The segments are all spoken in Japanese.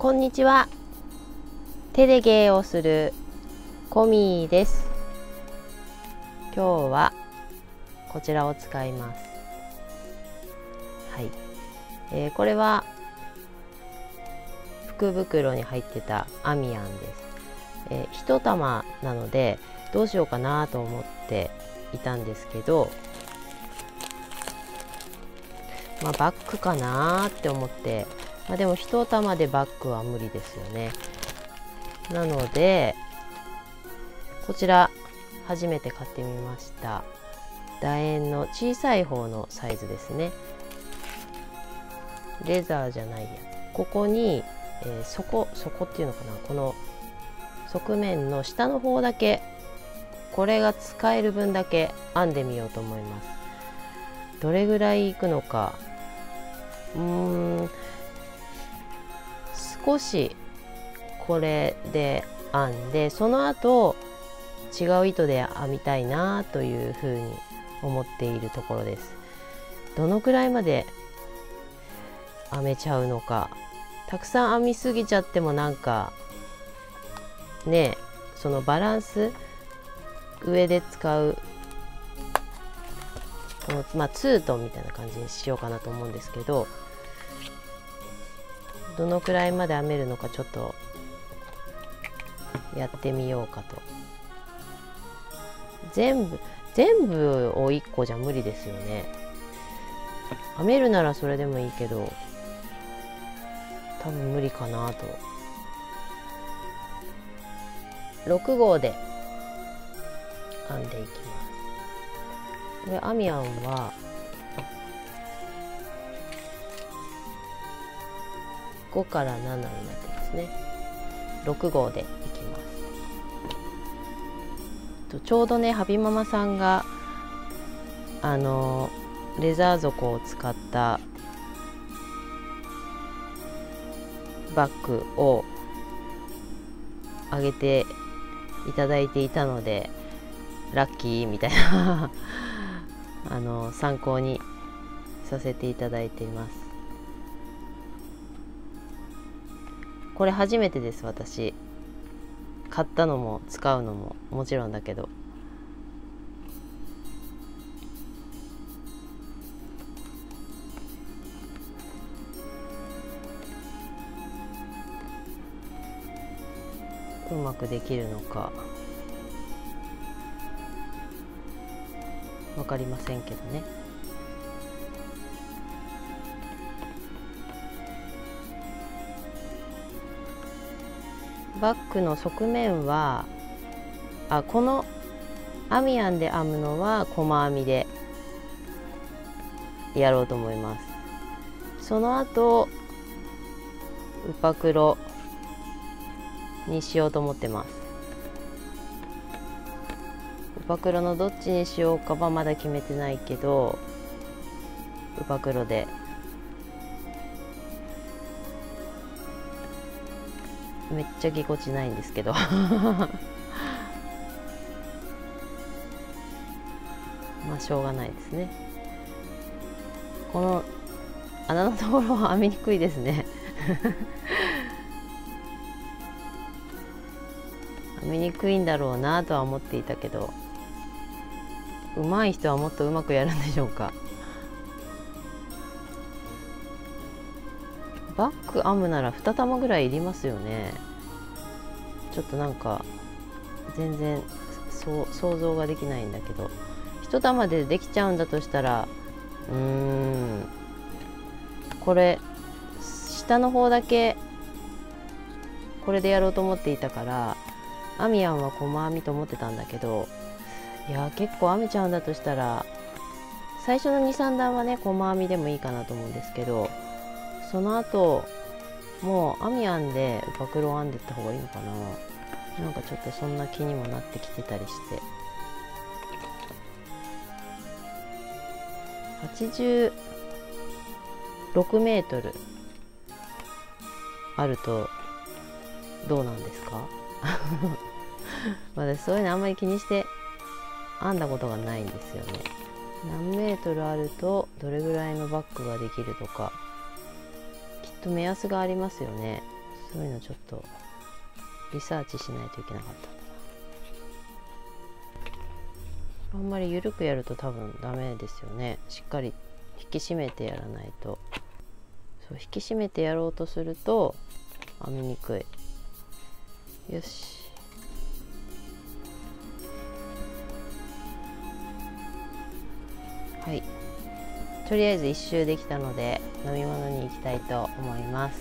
こんにちは。手で芸をするコミです。今日はこちらを使います。はい、これは福袋に入ってたアミヤンです。1玉なのでどうしようかなと思っていたんですけど、バッグかなって思って、でも1玉でバッグは無理ですよね。なのでこちら初めて買ってみました。楕円の小さい方のサイズですね。レザーじゃないや、ここに、底っていうのかな、この側面の下の方だけ、これが使える分だけ編んでみようと思います。どれぐらいいくのか、少しこれで編んで、その後違う糸で編みたいなというふうに思っているところです。どのくらいまで編めちゃうのか。たくさん編みすぎちゃってもなんかね、そのバランス、上で使うこのツートンみたいな感じにしようかなと思うんですけど、どのくらいまで編めるのかちょっとやってみようかと。全部を1個じゃ無理ですよね。編めるならそれでもいいけど、多分無理かなと。6号で編んでいきます。これアミヤンは5から7になってますね。6号でいきます。ちょうどね、ハビママさんがレザー底を使ったバッグをあげていただいていたので、ラッキーみたいな参考にさせていただいています。これ初めてです。私買ったのも使うのももちろんだけど、うまくできるのか分かりませんけどね。バッグの側面はこのアミヤンで編むのは細編みでやろうと思います。その後ウパクロにしようと思ってます。ウパクロのどっちにしようかはまだ決めてないけど、ウパクロでめっちゃぎこちないんですけどしょうがないですね。この穴のところは編みにくいですね編みにくいんだろうなとは思っていたけど、上手い人はもっとうまくやるんでしょうか。バッグ編むなら2玉ぐらいいりますよね。ちょっとなんか全然想像ができないんだけど、1玉でできちゃうんだとしたら、これ下の方だけこれでやろうと思っていたから、アミヤンは細編みと思ってたんだけど、いや結構編めちゃうんだとしたら、最初の 2,3 段はね細編みでもいいかなと思うんですけど、その後もうアミヤンでウパクロを編んでいった方がいいのかな。なんかちょっとそんな気にもなってきてたりして、86メートルあるとどうなんですか私そういうのあんまり気にして編んだことがないんですよね。何メートルあるとどれぐらいのバッグができるとか、きっと目安がありますよね。 そういうのちょっとリサーチしないといけなかった。あんまり緩くやると多分ダメですよね。しっかり引き締めてやらないと。そう、引き締めてやろうとすると編みにくい。よし。はい、とりあえず1周できたので飲み物に行きたいと思います。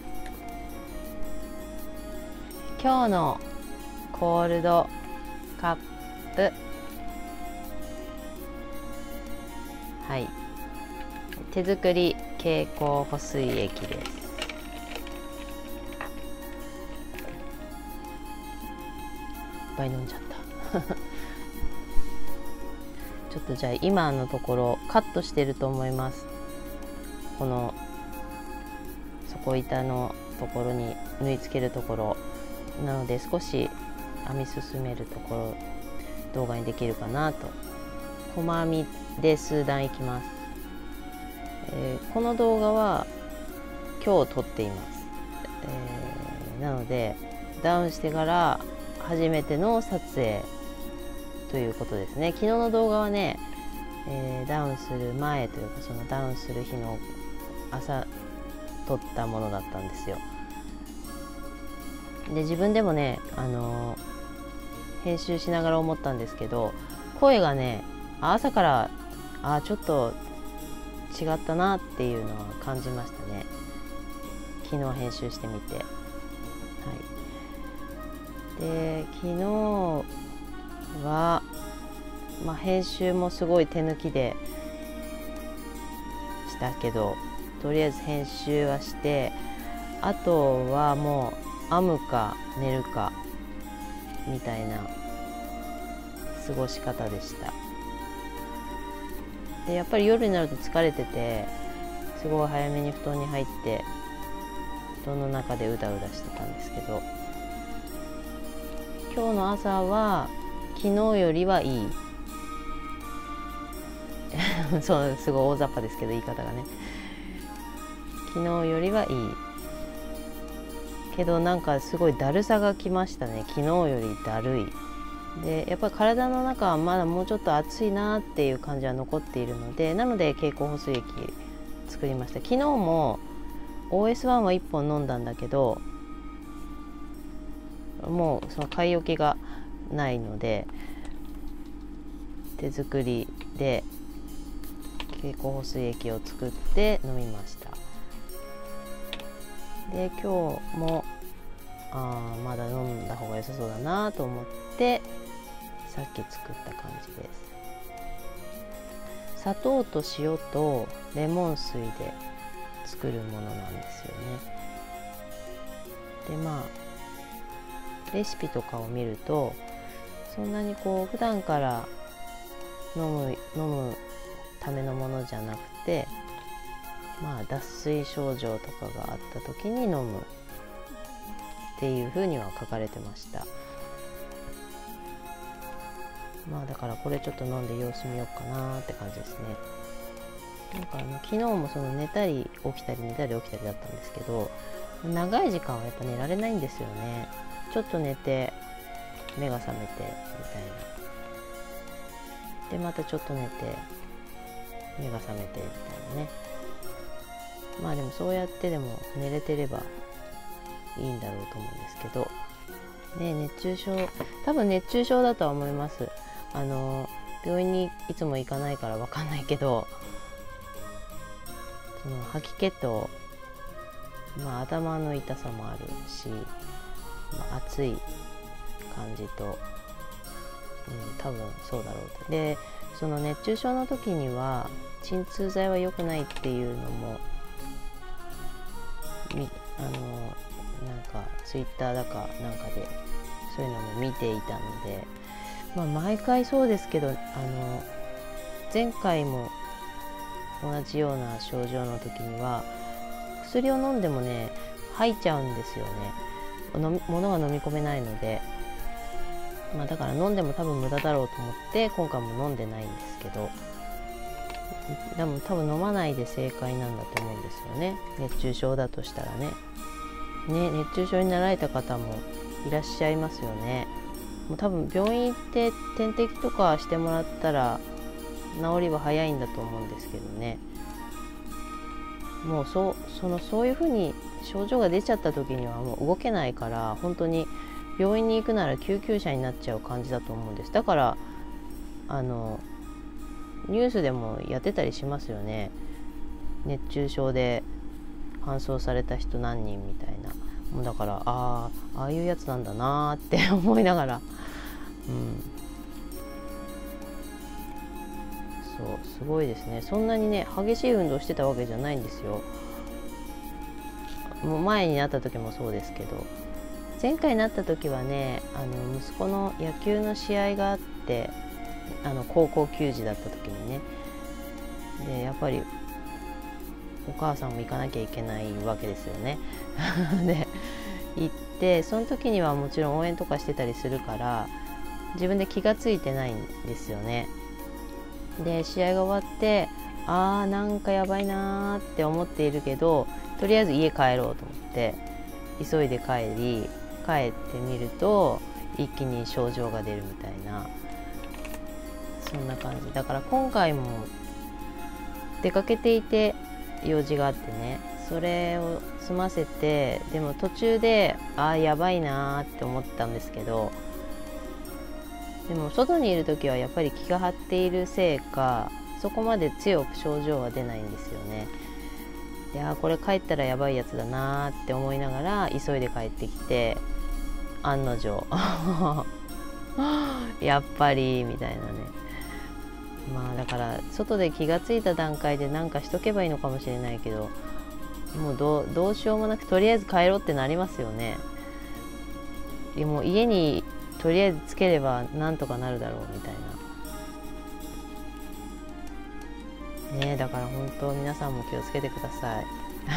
今日のコールドカップ、はい、手作り経口補水液です。いっぱい飲んじゃったちょっとじゃあ今のところカットしてると思います。この底板のところに縫い付けるところなので、少し編み進めるところ動画にできるかなと。細編みで数段いきます。この動画は今日撮っています。なのでダウンしてから初めての撮影ということですね。昨日の動画はね、ダウンする前というか、そのダウンする日の朝撮ったものだったんですよ。で、自分でもね、編集しながら思ったんですけど、声がね、朝からちょっと違ったなっていうのは感じましたね。昨日編集してみて、はい。で、昨日は、編集もすごい手抜きでしたけど、とりあえず編集はして、あとはもう編むか寝るかみたいな過ごし方でした。で、やっぱり夜になると疲れてて、すごい早めに布団に入って布団の中でうだうだしてたんですけど、今日の朝は昨日よりはいいそう、すごい大雑把ですけど言い方がね、昨日よりはいいけど、なんかすごいだるさがきましたね。昨日よりだるい。で、やっぱり体の中はまだもうちょっと暑いなっていう感じは残っているので、なので経口補水液作りました。昨日も OS1 は1本飲んだんだけど、もうその買い置きがないので手作りで経口補水液を作って飲みました。で、今日もまだ飲んだ方が良さそうだなと思ってさっき作った感じです。砂糖と塩とレモン水で作るものなんですよね。で、レシピとかを見るとそんなにこう普段から飲むためのものじゃなくて、脱水症状とかがあった時に飲むっていうふうには書かれてました。だからこれちょっと飲んで様子見ようかなって感じですね。なんか昨日もその寝たり起きたり寝たり起きたりだったんですけど、長い時間はやっぱ寝られないんですよね。ちょっと寝て目が覚めてみたいな。で、またちょっと寝て目が覚めてみたいなね。でもそうやってでも寝れてればいいんだろうと思うんですけどね。熱中症、多分熱中症だとは思います。病院にいつも行かないから分かんないけど、その吐き気と、頭の痛さもあるし、暑い感じと、多分そうだろうと。で、その熱中症の時には鎮痛剤は良くないっていうのもなんかツイッターだかなんかでそういうのも見ていたので、毎回そうですけど、前回も同じような症状の時には薬を飲んでもね吐いちゃうんですよね。物が飲み込めないので、だから飲んでも多分無駄だろうと思って今回も飲んでないんですけど、でも多分飲まないで正解なんだと思うんですよね。熱中症だとしたらね。 ね、熱中症になられた方もいらっしゃいますよね。もう多分病院行って点滴とかしてもらったら治りは早いんだと思うんですけどね。もうそういう風に症状が出ちゃった時にはもう動けないから、本当に病院に行くなら救急車になっちゃう感じだと思うんです。だからニュースでもやってたりしますよね。熱中症で搬送された人何人みたいな。もうだからああいうやつなんだなって思いながら、そうすごいですね。そんなにね激しい運動してたわけじゃないんですよ。もう前になった時もそうですけど、前回なった時はね息子の野球の試合があって、高校球児だった時にね、でやっぱりお母さんも行かなきゃいけないわけですよねで行って、その時にはもちろん応援とかしてたりするから自分で気がついてないんですよね。で試合が終わってなんかやばいなって思っているけど、とりあえず家帰ろうと思って急いで帰ってみると一気に症状が出るみたいな、そんな感じだから、今回も出かけていて用事があってね、それを済ませて、でも途中でやばいなって思ったんですけど、でも外にいる時はやっぱり気が張っているせいかそこまで強く症状は出ないんですよね。いやこれ帰ったらやばいやつだなって思いながら急いで帰ってきて、案の定やっぱりみたいなね。だから外で気がついた段階で何かしとけばいいのかもしれないけど、もうどうしようもなくとりあえず帰ろうってなりますよね。もう家にとりあえずつければなんとかなるだろうみたいなね。だから本当皆さんも気をつけてください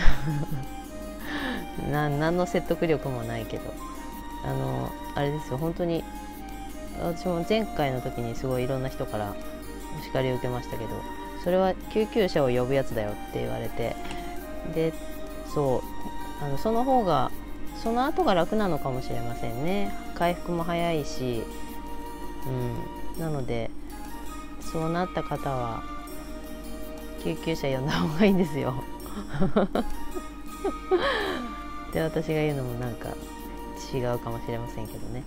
何の説得力もないけど、あれですよ、本当に私も前回の時にすごいいろんな人からお叱りを受けましたけど、それは救急車を呼ぶやつだよって言われて、でその方がその後が楽なのかもしれませんね。回復も早いし、なのでそうなった方は救急車呼んだ方がいいんですよで私が言うのもなんか違うかもしれませんけどね、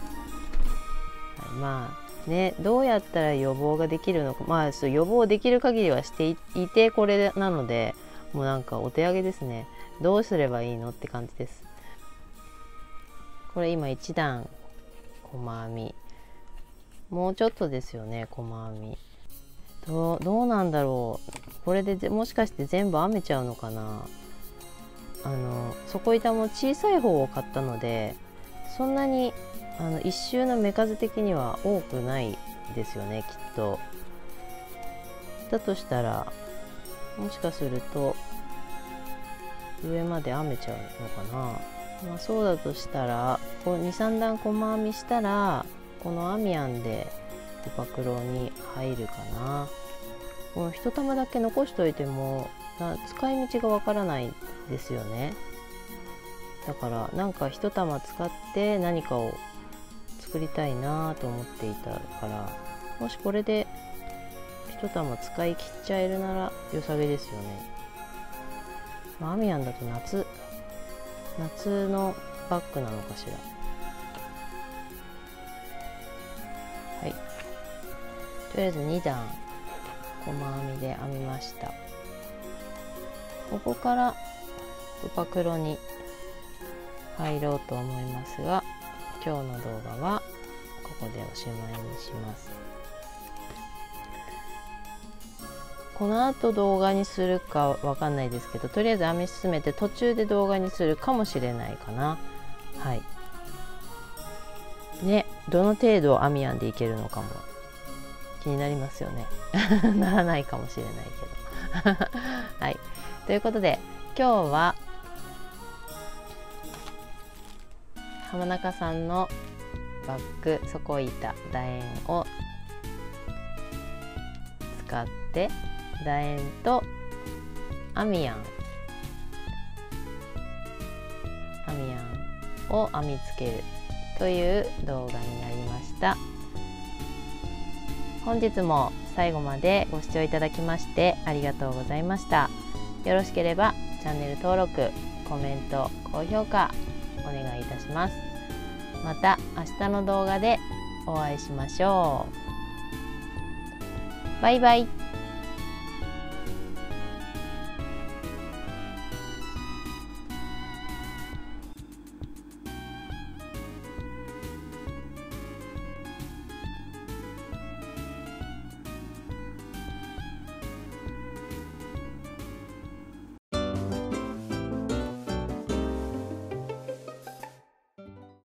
どうやったら予防ができるのか、予防できる限りはしていてこれなので、もうなんかお手上げですね。どうすればいいのって感じです。これ今1段細編み、もうちょっとですよね。細編みどうなんだろう。これでもしかして全部編めちゃうのかな。底板も小さい方を買ったので、そんなに一周の目数的には多くないですよね、きっと。だとしたらもしかすると上まで編めちゃうのかな。そうだとしたらこう 2,3 段細編みしたらこの編み編んでデパクロに入るかな。この一玉だけ残しといても使い道がわからないですよね。だからなんか一玉使って何かを作りたいなと思っていたから、もしこれで一玉使い切っちゃえるなら良さげですよね。アミヤンだと夏のバッグなのかしら。はい、とりあえず2段細編みで編みました。ここからウパクロに入ろうと思いますが、今日の動画はここでおしまいにします。この後動画にするかわかんないですけど、とりあえず編み進めて途中で動画にするかもしれないかな。はいね、どの程度編み編んでいけるのかも気になりますよねならないかもしれないけどはい、ということで今日は浜中さんのバッグ底板楕円を使って楕円とアミヤンアミヤンを編みつけるという動画になりました。本日も最後までご視聴いただきましてありがとうございました。よろしければチャンネル登録、コメント、高評価お願いいたします。また明日の動画でお会いしましょう。バイバイ。